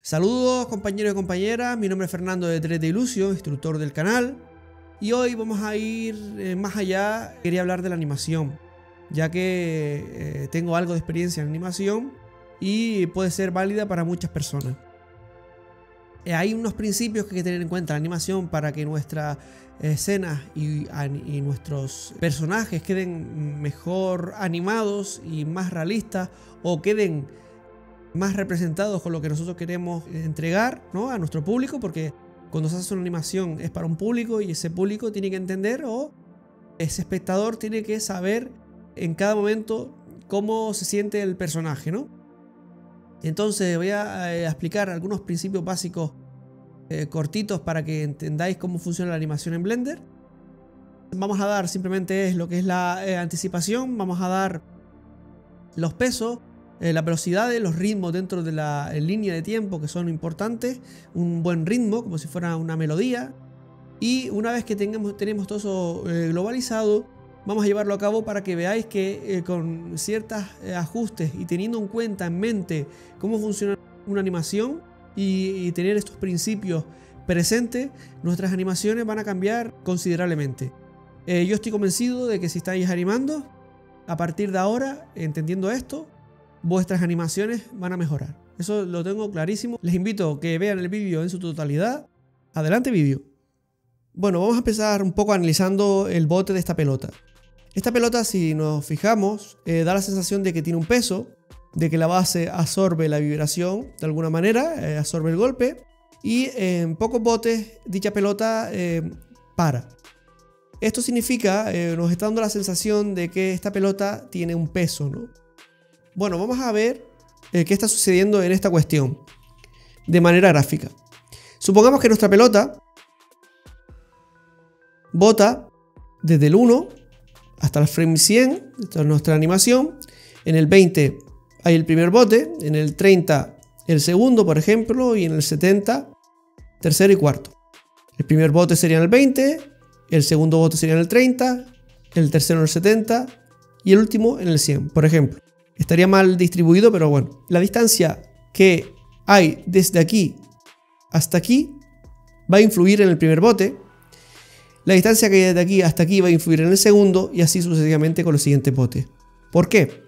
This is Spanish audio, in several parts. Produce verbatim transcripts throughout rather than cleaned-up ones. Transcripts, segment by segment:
Saludos compañeros y compañeras, mi nombre es Fernando de tres D Illusion, instructor del canal, y hoy vamos a ir eh, más allá. Quería hablar de la animación, ya que eh, tengo algo de experiencia en animación y puede ser válida para muchas personas. Eh, hay unos principios que hay que tener en cuenta en la animación para que nuestras escenas y, y nuestros personajes queden mejor animados y más realistas, o queden más representados con lo que nosotros queremos entregar, ¿no?, a nuestro público, porque cuando se hace una animación es para un público y ese público tiene que entender, o ese espectador tiene que saber en cada momento cómo se siente el personaje, ¿no? Entonces voy a, a explicar algunos principios básicos eh, cortitos para que entendáis cómo funciona la animación en Blender. Vamos a dar simplemente lo que es la eh, anticipación, vamos a dar los pesos, Eh, las velocidades, los ritmos dentro de la eh, línea de tiempo, que son importantes, un buen ritmo como si fuera una melodía, y una vez que tengamos, tenemos todo eso eh, globalizado, vamos a llevarlo a cabo para que veáis que eh, con ciertos eh, ajustes y teniendo en cuenta en mente cómo funciona una animación y, y tener estos principios presentes, nuestras animaciones van a cambiar considerablemente. Eh, yo estoy convencido de que si estáis animando, a partir de ahora, entendiendo esto, vuestras animaciones van a mejorar. Eso lo tengo clarísimo. Les invito a que vean el vídeo en su totalidad. Adelante vídeo. Bueno, vamos a empezar un poco analizando el bote de esta pelota. Esta pelota, si nos fijamos, eh, da la sensación de que tiene un peso, de que la base absorbe la vibración de alguna manera, eh, absorbe el golpe, y eh, en pocos botes dicha pelota eh, para. Esto significa, eh, nos está dando la sensación de que esta pelota tiene un peso, ¿no? Bueno, vamos a ver eh, qué está sucediendo en esta cuestión de manera gráfica. Supongamos que nuestra pelota bota desde el uno hasta el frame cien, esta es nuestra animación. En el veinte hay el primer bote, en el treinta el segundo, por ejemplo, y en el setenta tercero y cuarto. El primer bote sería en el veinte, el segundo bote sería en el treinta, el tercero en el setenta y el último en el cien, por ejemplo. Estaría mal distribuido, pero bueno. La distancia que hay desde aquí hasta aquí va a influir en el primer bote. La distancia que hay desde aquí hasta aquí va a influir en el segundo, y así sucesivamente con los siguientes botes. ¿Por qué?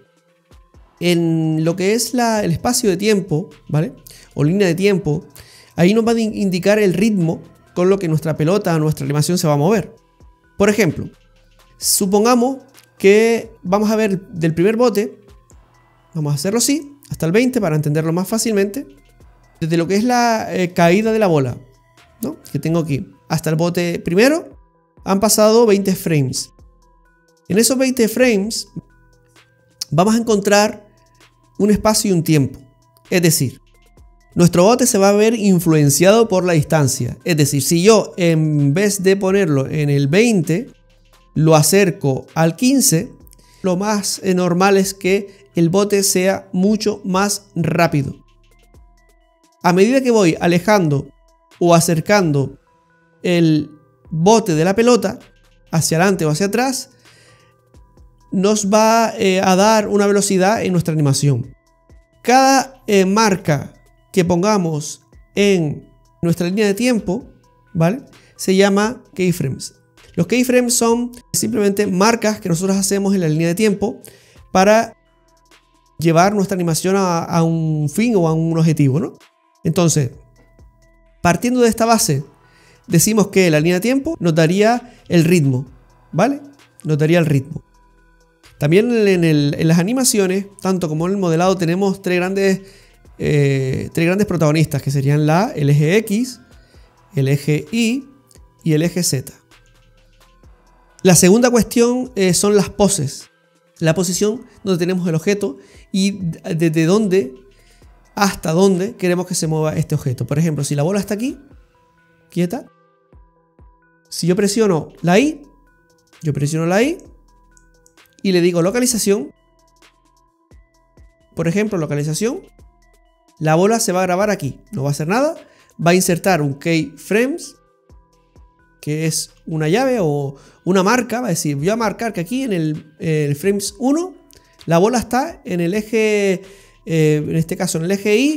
En lo que es la, el espacio de tiempo, ¿vale?, o línea de tiempo, ahí nos va a indicar el ritmo con lo que nuestra pelota, nuestra animación se va a mover. Por ejemplo, supongamos que vamos a ver del primer bote. Vamos a hacerlo así, hasta el veinte para entenderlo más fácilmente. Desde lo que es la eh, caída de la bola, ¿no?, que tengo aquí, hasta el bote primero, han pasado veinte frames. En esos veinte frames vamos a encontrar un espacio y un tiempo. Es decir, nuestro bote se va a ver influenciado por la distancia. Es decir, si yo en vez de ponerlo en el veinte, lo acerco al quince, lo más eh, normal es que el bote sea mucho más rápido. A medida que voy alejando o acercando el bote de la pelota hacia adelante o hacia atrás, nos va eh, a dar una velocidad en nuestra animación. Cada eh, marca que pongamos en nuestra línea de tiempo, ¿vale?, se llama keyframes. Los keyframes son simplemente marcas que nosotros hacemos en la línea de tiempo para llevar nuestra animación a, a un fin o a un objetivo, ¿no? Entonces, partiendo de esta base, decimos que la línea de tiempo nos daría el ritmo, ¿vale? Nos daría el ritmo. También en, el, en las animaciones, tanto como en el modelado, tenemos tres grandes, eh, tres grandes protagonistas, que serían la, el eje X, el eje Y y el eje Z. La segunda cuestión eh, son las poses. La posición donde tenemos el objeto y desde dónde hasta dónde queremos que se mueva este objeto. Por ejemplo, si la bola está aquí, quieta, si yo presiono la Y, yo presiono la Y y le digo localización, por ejemplo, localización, la bola se va a grabar aquí, no va a hacer nada, va a insertar un keyframes, que es una llave o una marca, va a decir, voy a marcar que aquí en el, el frames uno, la bola está en el eje, eh, en este caso en el eje Y,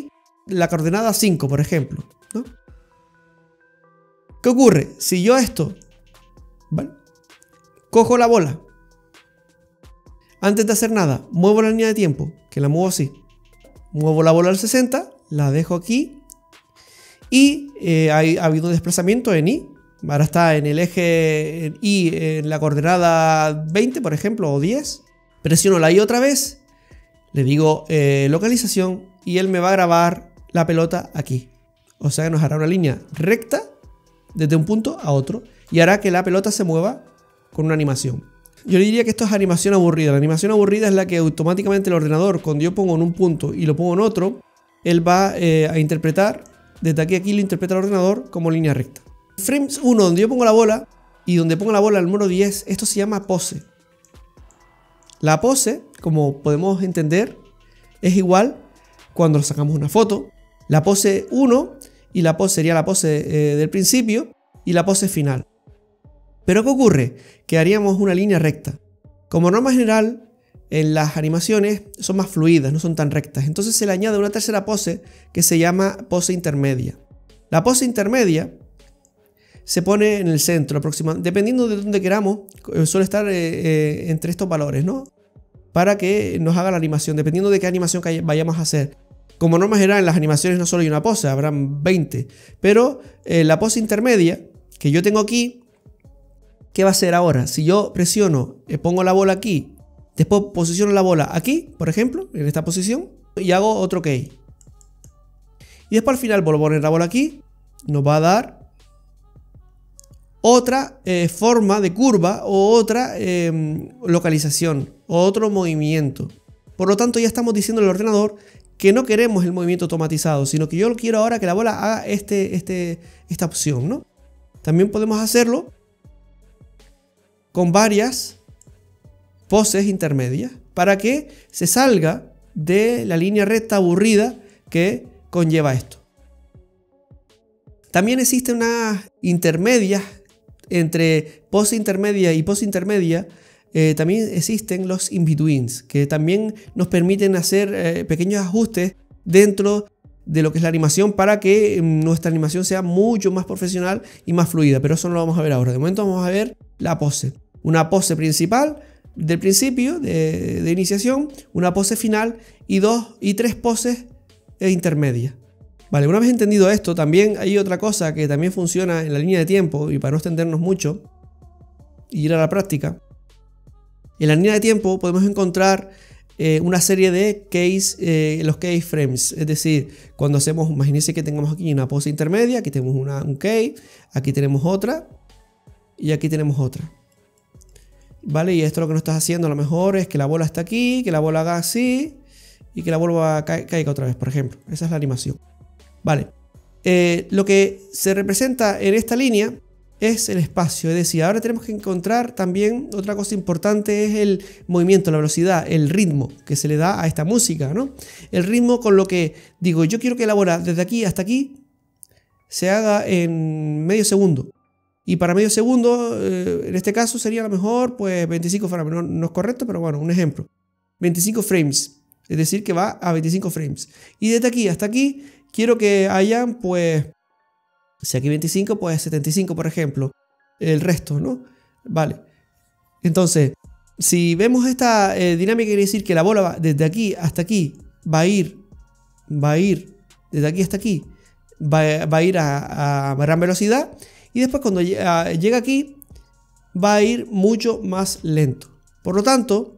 la coordenada cinco, por ejemplo, ¿no? ¿Qué ocurre? Si yo esto, ¿vale? Cojo la bola, antes de hacer nada, muevo la línea de tiempo, que la muevo así, muevo la bola al sesenta, la dejo aquí y eh, hay, ha habido un desplazamiento en Y. Ahora está en el eje en Y en la coordenada veinte, por ejemplo, o diez. Presiono la Y otra vez, le digo eh, localización y él me va a grabar la pelota aquí. O sea que nos hará una línea recta desde un punto a otro y hará que la pelota se mueva con una animación. Yo le diría que esto es animación aburrida. La animación aburrida es la que automáticamente el ordenador, cuando yo pongo en un punto y lo pongo en otro, él va eh, a interpretar, desde aquí a aquí lo interpreta el ordenador como línea recta. Frames uno, donde yo pongo la bola y donde pongo la bola al número diez, esto se llama pose. La pose, como podemos entender, es igual cuando sacamos una foto. La pose uno y la pose sería la pose eh, del principio y la pose final. Pero ¿qué ocurre? Que haríamos una línea recta. Como norma general, en las animaciones son más fluidas, no son tan rectas. Entonces se le añade una tercera pose que se llama pose intermedia. La pose intermedia se pone en el centro, aproximadamente, dependiendo de dónde queramos, suele estar eh, eh, entre estos valores, ¿no? Para que nos haga la animación, dependiendo de qué animación que vayamos a hacer. Como norma general, en las animaciones no solo hay una pose, habrán veinte. Pero eh, la pose intermedia que yo tengo aquí, ¿qué va a hacer ahora? Si yo presiono, eh, pongo la bola aquí, después posiciono la bola aquí, por ejemplo, en esta posición, y hago otro key. Y después al final vuelvo a poner la bola aquí, nos va a dar otra eh, forma de curva o otra eh, localización o otro movimiento. Por lo tanto, ya estamos diciendo al ordenador que no queremos el movimiento automatizado, sino que yo quiero ahora que la bola haga este, este, esta opción, ¿no? También podemos hacerlo con varias poses intermedias para que se salga de la línea recta aburrida que conlleva esto. También existen unas intermedias entre pose intermedia y pose intermedia. Eh, también existen los in-betweens, que también nos permiten hacer eh, pequeños ajustes dentro de lo que es la animación para que eh, nuestra animación sea mucho más profesional y más fluida, pero eso no lo vamos a ver ahora. De momento vamos a ver la pose. Una pose principal del principio, de, de iniciación, una pose final y dos y tres poses intermedias. Vale, una vez entendido esto, también hay otra cosa que también funciona en la línea de tiempo, y para no extendernos mucho y ir a la práctica. En la línea de tiempo podemos encontrar eh, una serie de keys, eh, los key frames, es decir, cuando hacemos, imagínense que tengamos aquí una pose intermedia, aquí tenemos una, un key, aquí tenemos otra y aquí tenemos otra. Vale, y esto lo que nos está haciendo a lo mejor es que la bola está aquí, que la bola haga así y que la bola ca caiga otra vez, por ejemplo. Esa es la animación. Vale, eh, lo que se representa en esta línea es el espacio, es decir, ahora tenemos que encontrar también otra cosa importante, es el movimiento, la velocidad, el ritmo que se le da a esta música, ¿no? El ritmo con lo que digo, yo quiero que la bola desde aquí hasta aquí se haga en medio segundo. Y para medio segundo, eh, en este caso sería a lo mejor pues veinticinco frames, no, no es correcto, pero bueno, un ejemplo. veinticinco frames, es decir que va a veinticinco frames. Y desde aquí hasta aquí quiero que hayan pues, si aquí veinticinco, pues setenta y cinco, por ejemplo. El resto, ¿no? Vale. Entonces, si vemos esta eh, dinámica, quiere decir que la bola va desde aquí hasta aquí, va a ir, va a ir, desde aquí hasta aquí, va, va a ir a, a gran velocidad. Y después cuando llega, llega aquí, va a ir mucho más lento. Por lo tanto,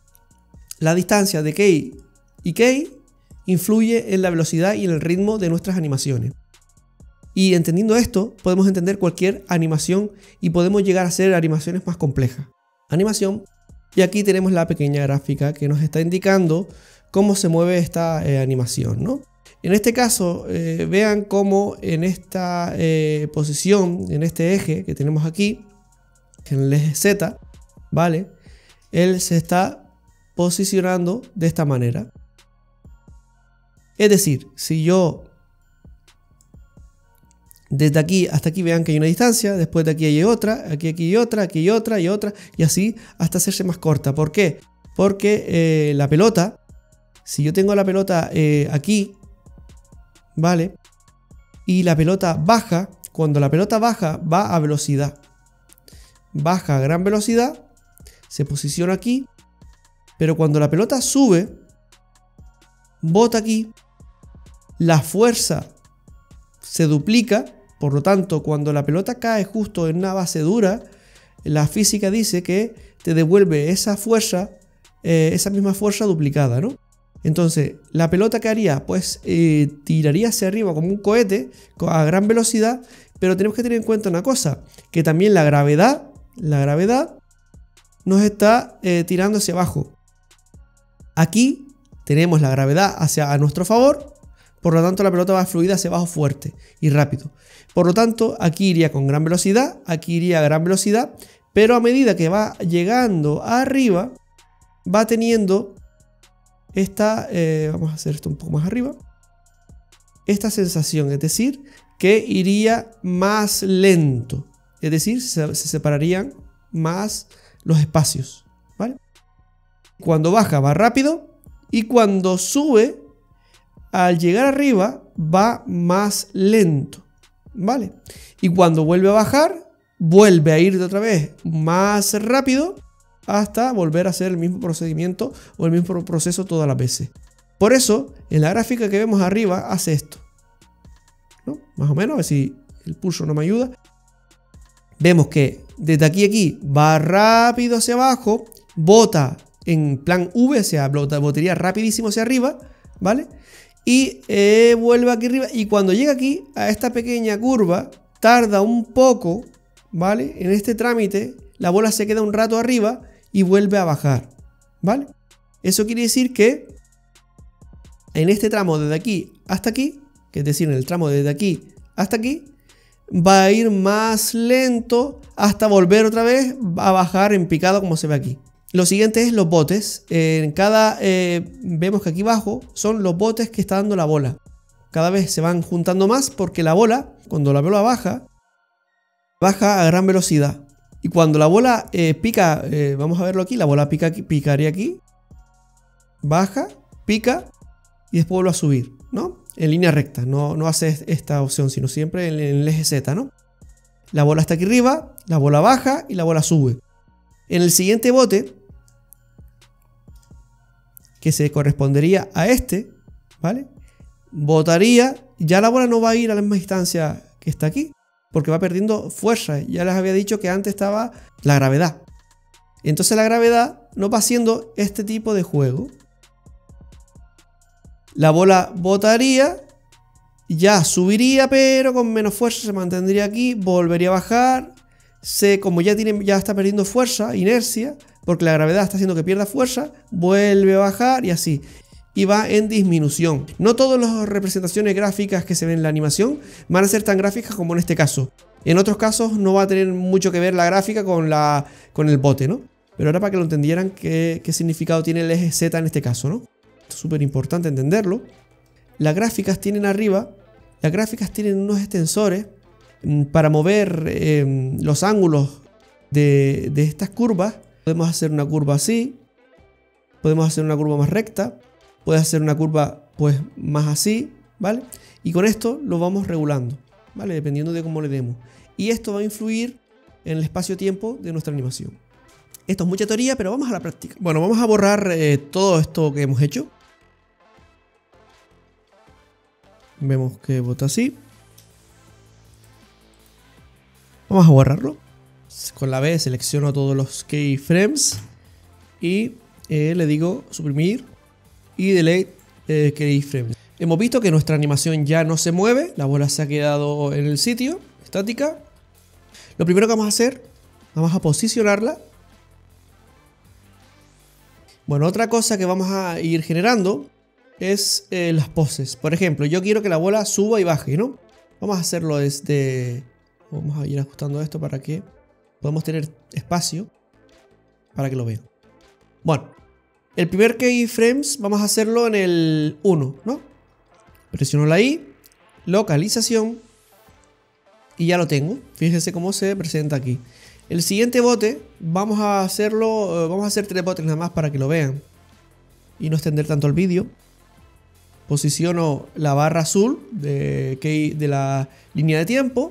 la distancia de key y key influye en la velocidad y en el ritmo de nuestras animaciones. Y entendiendo esto, podemos entender cualquier animación y podemos llegar a hacer animaciones más complejas. Animación. Y aquí tenemos la pequeña gráfica que nos está indicando cómo se mueve esta eh, animación, ¿no? En este caso, eh, vean cómo en esta eh, posición, en este eje que tenemos aquí, en el eje Z, ¿vale? Él se está posicionando de esta manera. Es decir, si yo desde aquí hasta aquí vean que hay una distancia, después de aquí hay otra, aquí, aquí hay otra, aquí hay otra y otra, y así hasta hacerse más corta. ¿Por qué? Porque eh, la pelota, si yo tengo la pelota eh, aquí, ¿vale? Y la pelota baja. Cuando la pelota baja, va a velocidad. Baja a gran velocidad, se posiciona aquí, pero cuando la pelota sube, bota aquí, la fuerza se duplica, por lo tanto, cuando la pelota cae justo en una base dura, la física dice que te devuelve esa fuerza, eh, esa misma fuerza duplicada, ¿no? Entonces, la pelota que haría, pues eh, tiraría hacia arriba como un cohete a gran velocidad, pero tenemos que tener en cuenta una cosa, que también la gravedad, la gravedad nos está eh, tirando hacia abajo. Aquí tenemos la gravedad hacia a nuestro favor, por lo tanto la pelota va fluida hacia abajo fuerte y rápido. Por lo tanto, aquí iría con gran velocidad, aquí iría a gran velocidad, pero a medida que va llegando arriba, va teniendo esta, eh, vamos a hacer esto un poco más arriba, esta sensación, es decir, que iría más lento, es decir, se, se separarían más los espacios, ¿vale? Cuando baja va rápido y cuando sube, al llegar arriba va más lento, ¿vale? Y cuando vuelve a bajar, vuelve a ir de otra vez más rápido hasta volver a hacer el mismo procedimiento o el mismo proceso todas las veces. Por eso, en la gráfica que vemos arriba hace esto, ¿no? Más o menos, a ver si el pulso no me ayuda. Vemos que desde aquí a aquí va rápido hacia abajo, bota en plan V, o sea, botaría rapidísimo hacia arriba, ¿vale? Y eh, vuelve aquí arriba y cuando llega aquí a esta pequeña curva, tarda un poco, ¿vale? En este trámite, la bola se queda un rato arriba y vuelve a bajar, ¿vale? Eso quiere decir que en este tramo desde aquí hasta aquí, que es decir, en el tramo desde aquí hasta aquí, va a ir más lento hasta volver otra vez a bajar en picado como se ve aquí. Lo siguiente es los botes. En cada, eh, vemos que aquí abajo son los botes que está dando la bola. Cada vez se van juntando más porque la bola, cuando la bola baja, baja a gran velocidad. Y cuando la bola eh, pica, eh, vamos a verlo aquí, la bola pica aquí, picaría aquí, baja, pica y después vuelve a subir, ¿no? En línea recta, no, no hace esta opción, sino siempre en, en el eje Z, ¿no? La bola está aquí arriba, la bola baja y la bola sube. En el siguiente bote, que se correspondería a este, ¿vale? Botaría, ya la bola no va a ir a la misma distancia que está aquí, porque va perdiendo fuerza. Ya les había dicho que antes estaba la gravedad. Entonces la gravedad no va haciendo este tipo de juego. La bola botaría, ya subiría, pero con menos fuerza, se mantendría aquí, volvería a bajar. Se, como ya, tiene, ya está perdiendo fuerza, inercia, porque la gravedad está haciendo que pierda fuerza, vuelve a bajar y así. Y va en disminución. No todas las representaciones gráficas que se ven en la animación van a ser tan gráficas como en este caso. En otros casos no va a tener mucho que ver la gráfica con, la, con el bote, ¿no? Pero ahora para que lo entendieran qué, qué significado tiene el eje Z en este caso, ¿no? Esto es súper importante entenderlo. Las gráficas tienen arriba, las gráficas tienen unos extensores para mover eh, los ángulos de, de estas curvas. Podemos hacer una curva así, podemos hacer una curva más recta, puede hacer una curva pues más así, ¿vale? Y con esto lo vamos regulando, ¿vale? Dependiendo de cómo le demos. Y esto va a influir en el espacio-tiempo de nuestra animación. Esto es mucha teoría, pero vamos a la práctica. Bueno, vamos a borrar eh, todo esto que hemos hecho. Vemos que bota así. Vamos a borrarlo. Con la B selecciono todos los keyframes y eh, le digo suprimir y delete eh, keyframes. Hemos visto que nuestra animación ya no se mueve, la bola se ha quedado en el sitio, estática. Lo primero que vamos a hacer, vamos a posicionarla. Bueno, otra cosa que vamos a ir generando es eh, las poses. Por ejemplo, yo quiero que la bola suba y baje, ¿no? Vamos a hacerlo desde... Vamos a ir ajustando esto para que podamos tener espacio para que lo vean. Bueno, el primer keyframes vamos a hacerlo en el uno, ¿no? Presiono la I, localización y ya lo tengo. Fíjense cómo se presenta aquí. El siguiente bote vamos a hacerlo, vamos a hacer tres botes nada más para que lo vean y no extender tanto el vídeo. posiciono la barra azul de, de la línea de tiempo.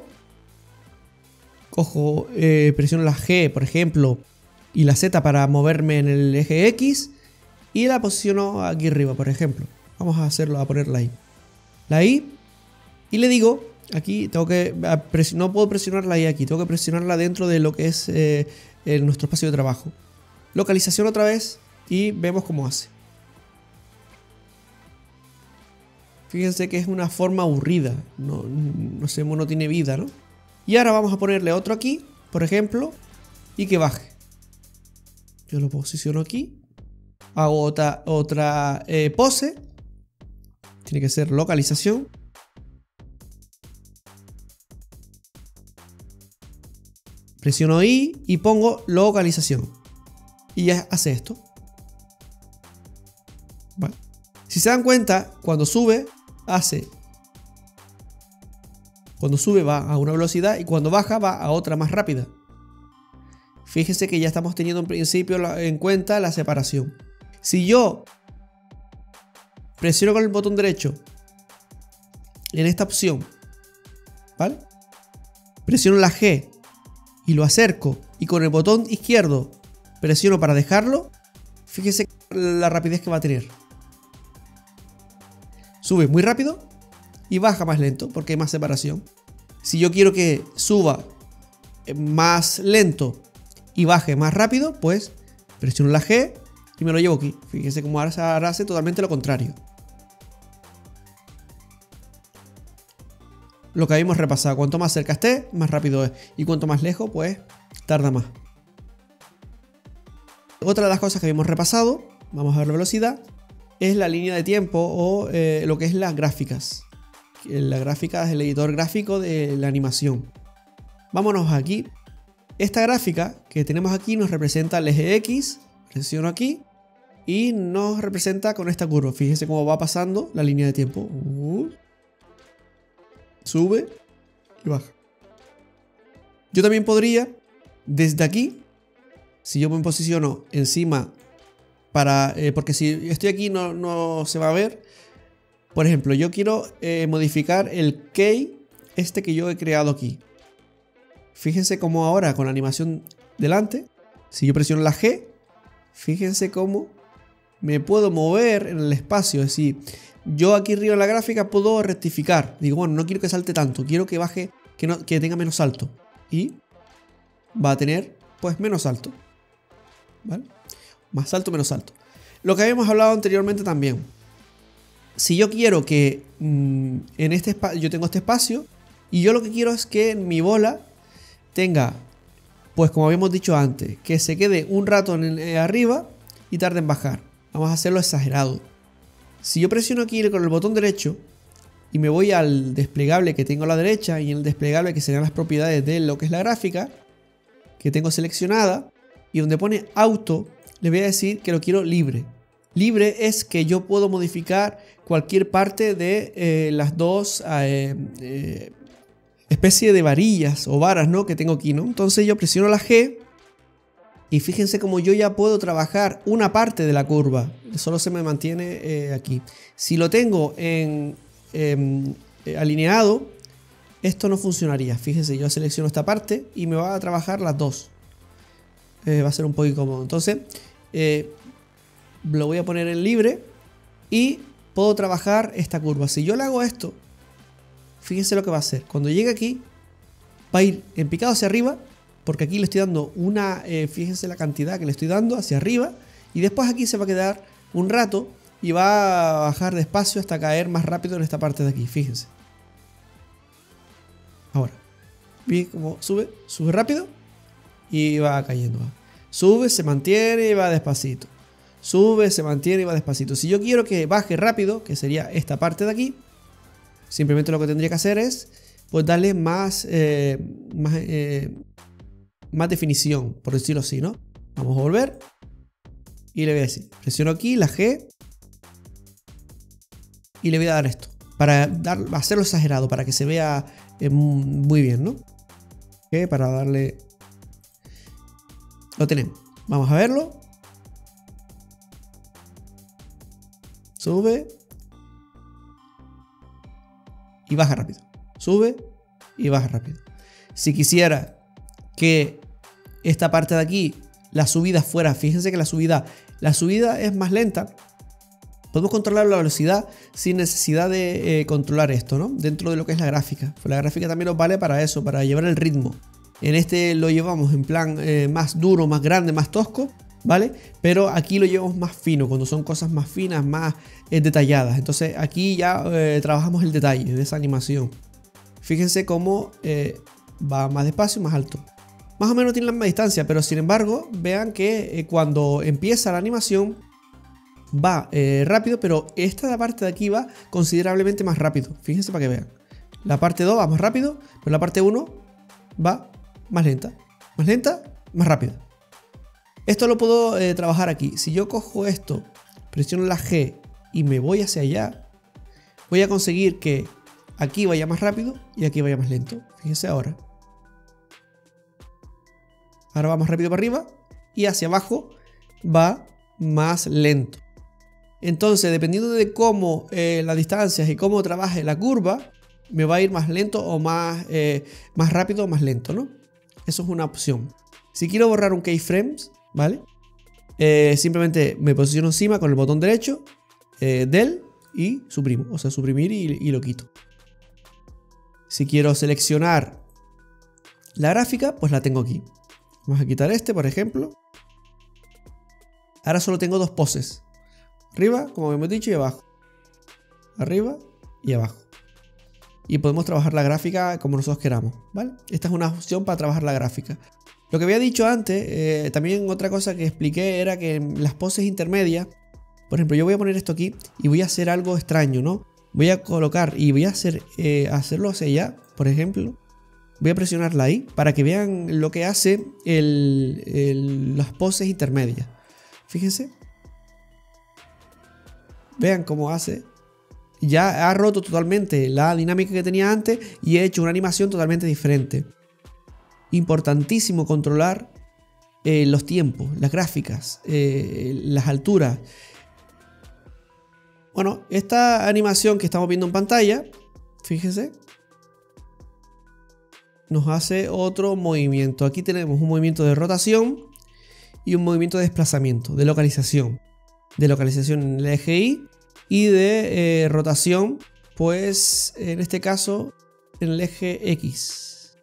Cojo, eh, presiono la G, por ejemplo, y la Z para moverme en el eje X. Y la posiciono aquí arriba, por ejemplo. Vamos a hacerlo, a ponerla ahí. La I. Y le digo, aquí tengo que, no puedo presionar la I aquí, tengo que presionarla dentro de lo que es eh, nuestro espacio de trabajo. Localización otra vez y vemos cómo hace. Fíjense que es una forma aburrida, no, no sé, no tiene vida, ¿no? Y ahora vamos a ponerle otro aquí, por ejemplo, y que baje. Yo lo posiciono aquí, hago otra, otra eh, pose, tiene que ser localización. Presiono I y pongo localización. Y ya hace esto. Vale. Si se dan cuenta, cuando sube, hace. Cuando sube va a una velocidad y cuando baja va a otra más rápida. Fíjense que ya estamos teniendo en principio en cuenta la separación. Si yo presiono con el botón derecho en esta opción, ¿vale? Presiono la G y lo acerco y con el botón izquierdo presiono para dejarlo, fíjense la rapidez que va a tener. Sube muy rápido y baja más lento porque hay más separación. Si yo quiero que suba más lento y baje más rápido, pues presiono la G y me lo llevo aquí. Fíjense cómo ahora hace totalmente lo contrario. Lo que habíamos repasado, cuanto más cerca esté, más rápido es. Y cuanto más lejos, pues tarda más. Otra de las cosas que habíamos repasado, vamos a ver la velocidad, es la línea de tiempo o eh, lo que es las gráficas. La gráfica es el editor gráfico de la animación. Vámonos aquí. Esta gráfica que tenemos aquí nos representa el eje X. Presiono aquí y nos representa con esta curva. Fíjense cómo va pasando la línea de tiempo. Uh, sube y baja. Yo también podría, desde aquí, si yo me posiciono encima para... Eh, porque si estoy aquí no, no se va a ver. Por ejemplo, yo quiero eh, modificar el key este que yo he creado aquí. Fíjense cómo ahora con la animación delante, si yo presiono la G, fíjense cómo me puedo mover en el espacio. Es decir, yo aquí arriba en la gráfica puedo rectificar. Digo, bueno, no quiero que salte tanto, quiero que baje, que, no, que tenga menos salto. Y va a tener pues menos salto. ¿Vale? Más salto, menos salto. Lo que habíamos hablado anteriormente también. Si yo quiero que mmm, en este espacio, yo tengo este espacio y yo lo que quiero es que mi bola tenga, pues como habíamos dicho antes, que se quede un rato en el, eh, arriba y tarde en bajar. Vamos a hacerlo exagerado. Si yo presiono aquí con el botón derecho y me voy al desplegable que tengo a la derecha y en el desplegable que serían las propiedades de lo que es la gráfica que tengo seleccionada y donde pone auto, le voy a decir que lo quiero libre. Libre es que yo puedo modificar cualquier parte de eh, las dos eh, eh, especies de varillas o varas, ¿no?, que tengo aquí, ¿no? Entonces yo presiono la G y fíjense como yo ya puedo trabajar una parte de la curva. Solo se me mantiene eh, aquí. Si lo tengo en eh, alineado, esto no funcionaría. Fíjense, yo selecciono esta parte y me va a trabajar las dos. Eh, va a ser un poco incómodo. Entonces, eh, lo voy a poner en libre y puedo trabajar esta curva. Si yo le hago esto, fíjense lo que va a hacer. Cuando llegue aquí, va a ir en picado hacia arriba, porque aquí le estoy dando una, eh, fíjense la cantidad que le estoy dando hacia arriba, y después aquí se va a quedar un rato y va a bajar despacio hasta caer más rápido en esta parte de aquí. Fíjense. Ahora, ¿ven cómo sube? Sube rápido y va cayendo. Sube, se mantiene y va despacito. Sube, se mantiene y va despacito. Si yo quiero que baje rápido, que sería esta parte de aquí, simplemente lo que tendría que hacer es pues darle más, eh, más, eh, más definición, por decirlo así, ¿no? Vamos a volver y le voy a decir, presiono aquí la G y le voy a dar esto para dar, hacerlo exagerado, para que se vea eh, muy bien, ¿no? Okay, para darle... Lo tenemos. Vamos a verlo. Sube y baja rápido. Sube y baja rápido. Si quisiera que esta parte de aquí, la subida fuera, fíjense que la subida, la subida es más lenta. Podemos controlar la velocidad sin necesidad de eh, controlar esto, ¿no? Dentro de lo que es la gráfica. Pues la gráfica también nos vale para eso, para llevar el ritmo. En este lo llevamos en plan eh, más duro, más grande, más tosco, ¿vale? Pero aquí lo llevamos más fino, cuando son cosas más finas, más eh, detalladas. Entonces aquí ya eh, trabajamos el detalle de esa animación. Fíjense cómo eh, va más despacio, más alto. Más o menos tiene la misma distancia, pero sin embargo, vean que eh, cuando empieza la animación va eh, rápido, pero esta parte de aquí va considerablemente más rápido. Fíjense para que vean. La parte dos va más rápido, pero la parte uno va más lenta. Más lenta, más rápida. Esto lo puedo eh, trabajar aquí. Si yo cojo esto, presiono la G y me voy hacia allá, voy a conseguir que aquí vaya más rápido y aquí vaya más lento. Fíjense ahora. Ahora va más rápido para arriba y hacia abajo va más lento. Entonces, dependiendo de cómo eh, las distancias y cómo trabaje la curva, me va a ir más lento o más, eh, más rápido o más lento, ¿no? Eso es una opción. Si quiero borrar un keyframes, ¿vale? Eh, simplemente me posiciono encima con el botón derecho, eh, del y suprimo. O sea, suprimir y, y lo quito. Si quiero seleccionar la gráfica, pues la tengo aquí. Vamos a quitar este, por ejemplo. Ahora solo tengo dos poses. Arriba, como hemos dicho, y abajo. Arriba y abajo. Y podemos trabajar la gráfica como nosotros queramos, ¿vale? Esta es una opción para trabajar la gráfica. Lo que había dicho antes, eh, también otra cosa que expliqué era que en las poses intermedias, por ejemplo, yo voy a poner esto aquí y voy a hacer algo extraño, ¿no? Voy a colocar y voy a hacer, eh, hacerlo hacia allá, por ejemplo. Voy a presionarla ahí para que vean lo que hace el, el, las poses intermedias. Fíjense. Vean cómo hace. Ya ha roto totalmente la dinámica que tenía antes y he hecho una animación totalmente diferente. Importantísimo controlar eh, los tiempos, las gráficas, eh, las alturas. Bueno, esta animación que estamos viendo en pantalla, fíjense, nos hace otro movimiento. Aquí tenemos un movimiento de rotación y un movimiento de desplazamiento, de localización. De localización en el eje Y y de eh, rotación, pues en este caso en el eje X.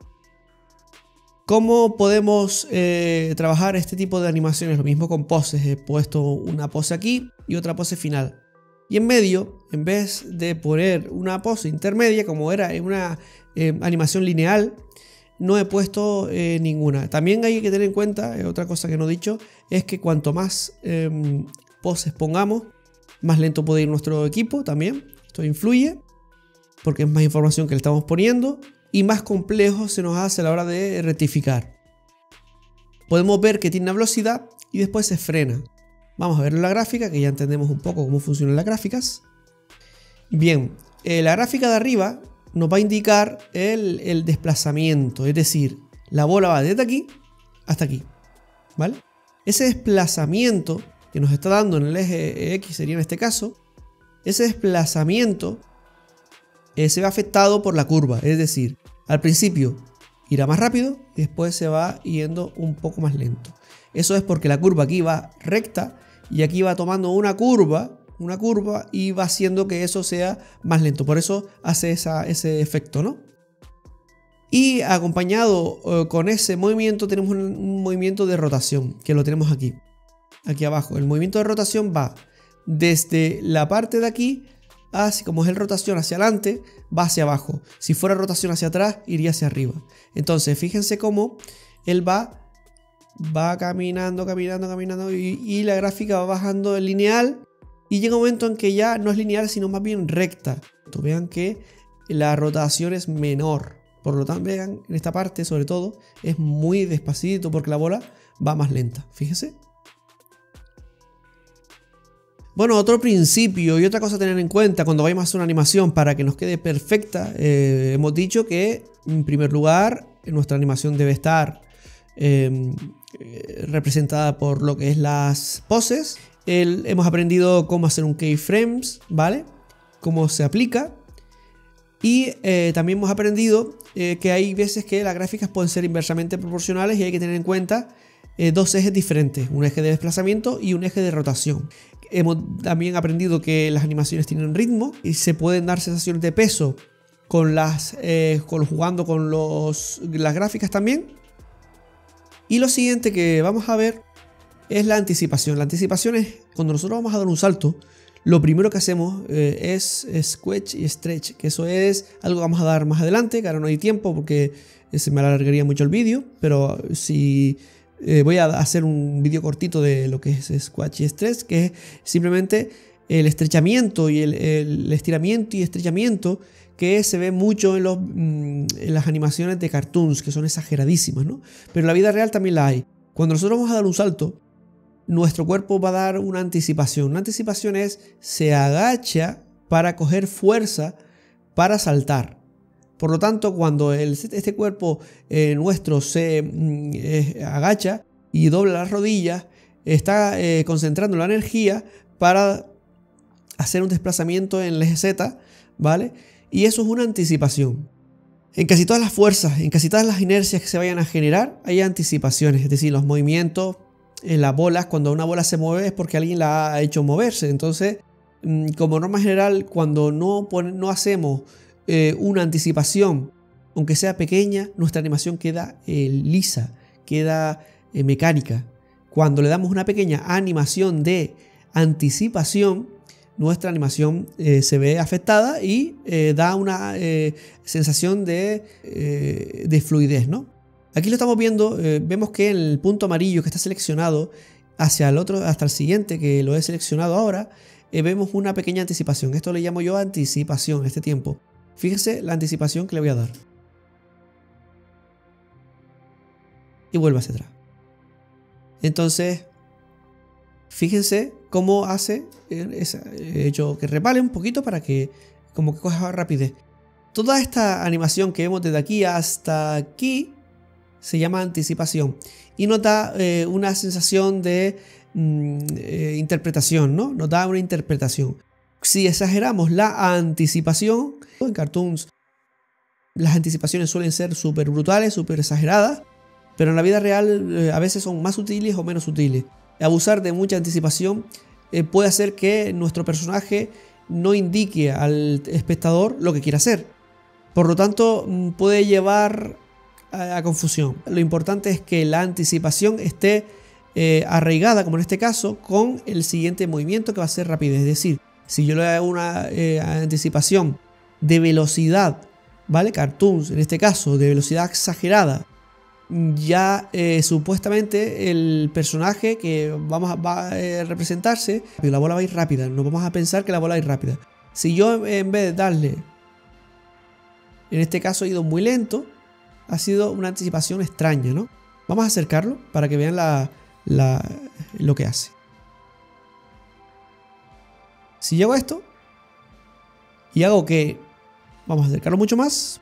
¿Cómo podemos eh, trabajar este tipo de animaciones? Lo mismo con poses. He puesto una pose aquí y otra pose final. Y en medio, en vez de poner una pose intermedia, como era en una eh, animación lineal, no he puesto eh, ninguna. También hay que tener en cuenta, eh, otra cosa que no he dicho, es que cuanto más eh, poses pongamos, más lento puede ir nuestro equipo también. Esto influye, porque es más información que le estamos poniendo, y más complejo se nos hace a la hora de rectificar. Podemos ver que tiene una velocidad y después se frena. Vamos a ver la gráfica, que ya entendemos un poco cómo funcionan las gráficas. Bien, eh, la gráfica de arriba nos va a indicar el, el desplazamiento, es decir, la bola va desde aquí hasta aquí, ¿vale? Ese desplazamiento que nos está dando en el eje X sería en este caso, ese desplazamiento eh, se ve afectado por la curva, es decir, al principio irá más rápido y después se va yendo un poco más lento. Eso es porque la curva aquí va recta y aquí va tomando una curva, una curva y va haciendo que eso sea más lento. Por eso hace esa, ese efecto, ¿no? Y acompañado eh, con ese movimiento tenemos un, un movimiento de rotación, que lo tenemos aquí. Aquí abajo. El movimiento de rotación va desde la parte de aquí, así como es el rotación hacia adelante, va hacia abajo. Si fuera rotación hacia atrás, iría hacia arriba. Entonces, fíjense cómo él va, va caminando, caminando, caminando y, y la gráfica va bajando en lineal y llega un momento en que ya no es lineal, sino más bien recta. Vean que la rotación es menor. Por lo tanto, vean, en esta parte, sobre todo, es muy despacito porque la bola va más lenta. Fíjense. Bueno, otro principio y otra cosa a tener en cuenta cuando vayamos a hacer una animación para que nos quede perfecta, eh, hemos dicho que en primer lugar nuestra animación debe estar eh, representada por lo que es las poses. El, hemos aprendido cómo hacer un keyframes, ¿vale? Cómo se aplica. Y eh, también hemos aprendido eh, que hay veces que las gráficas pueden ser inversamente proporcionales y hay que tener en cuenta eh, dos ejes diferentes, un eje de desplazamiento y un eje de rotación. Hemos también aprendido que las animaciones tienen ritmo y se pueden dar sensaciones de peso con las, eh, con, jugando con los, las gráficas también. Y lo siguiente que vamos a ver es la anticipación. La anticipación es cuando nosotros vamos a dar un salto. Lo primero que hacemos eh, es squelch y stretch, que eso es algo que vamos a dar más adelante, que ahora no hay tiempo porque se me alargaría mucho el vídeo, pero si eh, voy a hacer un vídeo cortito de lo que es squelch y stretch, que es simplemente el estrechamiento y el, el estiramiento y estrechamiento que se ve mucho en, los, en las animaciones de cartoons, que son exageradísimas, ¿no? Pero en la vida real también la hay. Cuando nosotros vamos a dar un salto, nuestro cuerpo va a dar una anticipación. Una anticipación es se agacha para coger fuerza para saltar. Por lo tanto, cuando el, este cuerpo eh, nuestro se eh, agacha y dobla las rodillas, está eh, concentrando la energía para hacer un desplazamiento en el eje Z, ¿vale? Y eso es una anticipación. En casi todas las fuerzas, en casi todas las inercias que se vayan a generar, hay anticipaciones, es decir, los movimientos en las bolas. Cuando una bola se mueve es porque alguien la ha hecho moverse. Entonces, como norma general, cuando no, no hacemos eh, una anticipación, aunque sea pequeña, nuestra animación queda eh, lisa, queda eh, mecánica. Cuando le damos una pequeña animación de anticipación, nuestra animación eh, se ve afectada y eh, da una eh, sensación de, eh, de fluidez, ¿no? Aquí lo estamos viendo, eh, vemos que en el punto amarillo que está seleccionado hacia el otro, hasta el siguiente que lo he seleccionado ahora, eh, vemos una pequeña anticipación. Esto le llamo yo anticipación, este tiempo. Fíjense la anticipación que le voy a dar. Y vuelvo hacia atrás. Entonces, fíjense cómo hace, he hecho que repale un poquito para que como que coja rapidez. Toda esta animación que vemos desde aquí hasta aquí se llama anticipación y nos da eh, una sensación de mm, eh, interpretación, ¿no? Nos da una interpretación. Si exageramos la anticipación, en cartoons las anticipaciones suelen ser súper brutales, súper exageradas, pero en la vida real eh, a veces son más sutiles o menos sutiles. Abusar de mucha anticipación eh, puede hacer que nuestro personaje no indique al espectador lo que quiere hacer. Por lo tanto, puede llevar a, a confusión. Lo importante es que la anticipación esté eh, arraigada, como en este caso, con el siguiente movimiento que va a ser rapidez. Es decir, si yo le hago una eh, anticipación de velocidad, ¿vale? Cartoons, en este caso, de velocidad exagerada, ya eh, supuestamente el personaje que vamos a, va a eh, representarse, la bola va a ir rápida, no vamos a pensar que la bola va a ir rápida. Si yo en vez de darle, en este caso he ido muy lento, ha sido una anticipación extraña, ¿no? Vamos a acercarlo para que vean la, la, lo que hace. Si yo hago esto y hago que, vamos a acercarlo mucho más,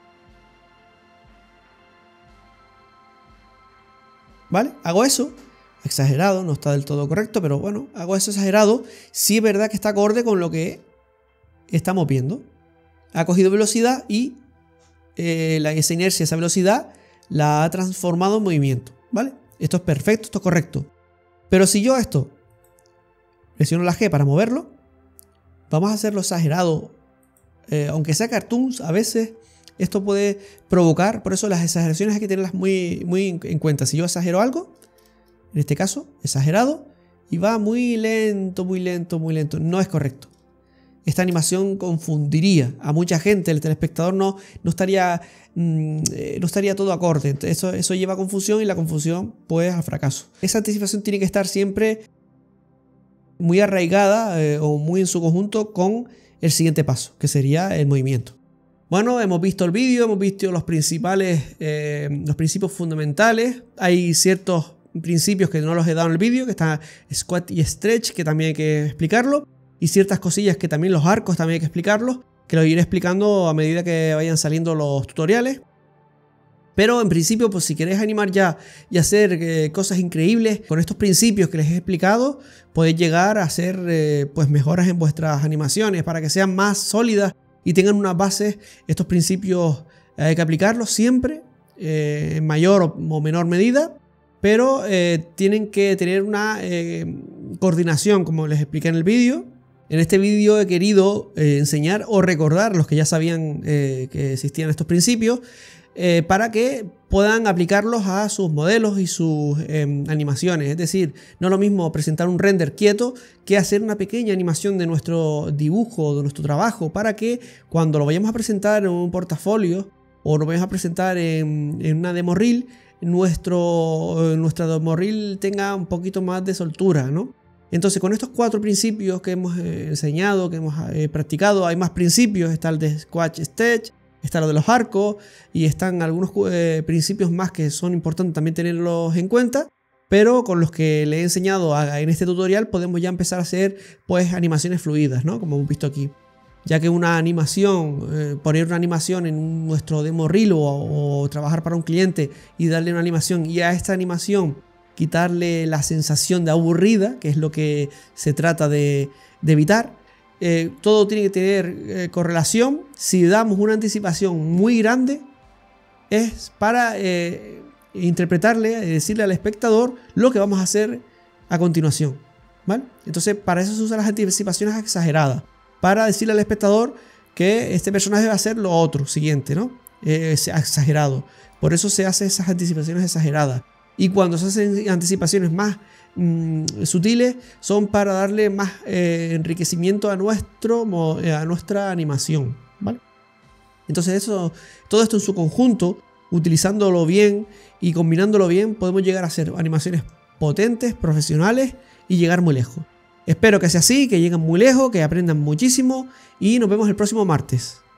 ¿vale? Hago eso, exagerado, no está del todo correcto, pero bueno, hago eso exagerado. Sí es verdad que está acorde con lo que estamos viendo. Ha cogido velocidad y eh, la, esa inercia, esa velocidad, la ha transformado en movimiento, ¿vale? Esto es perfecto, esto es correcto. Pero si yo esto presiono la G para moverlo, vamos a hacerlo exagerado. Eh, aunque sea cartoons, a veces esto puede provocar, por eso las exageraciones hay que tenerlas muy, muy en cuenta. Si yo exagero algo, en este caso, exagerado, y va muy lento, muy lento, muy lento, no es correcto. Esta animación confundiría a mucha gente, el telespectador no, no, estaría, mmm, no estaría todo acorde. Eso, eso lleva a confusión y la confusión pues al fracaso. Esa anticipación tiene que estar siempre muy arraigada eh, o muy en su conjunto con el siguiente paso, que sería el movimiento. Bueno, hemos visto el vídeo, hemos visto los principales, eh, los principios fundamentales. Hay ciertos principios que no los he dado en el vídeo, que está squat y stretch, que también hay que explicarlo. Y ciertas cosillas que también los arcos también hay que explicarlos, que los iré explicando a medida que vayan saliendo los tutoriales. Pero en principio, pues si queréis animar ya y hacer eh, cosas increíbles con estos principios que les he explicado, podéis llegar a hacer eh, pues mejoras en vuestras animaciones para que sean más sólidas y tengan unas bases. Estos principios hay que aplicarlos siempre, eh, en mayor o menor medida, pero eh, tienen que tener una eh, coordinación, como les expliqué en el vídeo. En este vídeo he querido eh, enseñar o recordar a los que ya sabían eh, que existían estos principios, eh, para que puedan aplicarlos a sus modelos y sus eh, animaciones. Es decir, no es lo mismo presentar un render quieto que hacer una pequeña animación de nuestro dibujo, de nuestro trabajo, para que cuando lo vayamos a presentar en un portafolio o lo vayamos a presentar en, en una demo reel, nuestro, nuestra demo reel tenga un poquito más de soltura, ¿no? Entonces, con estos cuatro principios que hemos eh, enseñado, que hemos eh, practicado, hay más principios. Está el de Squash Stitch, está lo de los arcos, y están algunos eh, principios más que son importantes también tenerlos en cuenta. Pero con los que le he enseñado a, en este tutorial podemos ya empezar a hacer pues animaciones fluidas, ¿no? Como hemos visto aquí. Ya que una animación, eh, poner una animación en un, nuestro demo reel, o, o trabajar para un cliente y darle una animación, y a esta animación quitarle la sensación de aburrida, que es lo que se trata de, de evitar. Eh, todo tiene que tener eh, correlación. Si damos una anticipación muy grande, es para eh, interpretarle, decirle al espectador lo que vamos a hacer a continuación, ¿vale? Entonces, para eso se usan las anticipaciones exageradas, para decirle al espectador que este personaje va a hacer lo otro siguiente, ¿no? Eh, exagerado. Por eso se hacen esas anticipaciones exageradas. Y cuando se hacen anticipaciones más mmm, sutiles, son para darle más eh, enriquecimiento a, nuestro, a nuestra animación, ¿vale? Entonces eso, todo esto en su conjunto, utilizándolo bien y combinándolo bien, podemos llegar a hacer animaciones potentes, profesionales, y llegar muy lejos. Espero que sea así, que lleguen muy lejos, que aprendan muchísimo, y nos vemos el próximo martes.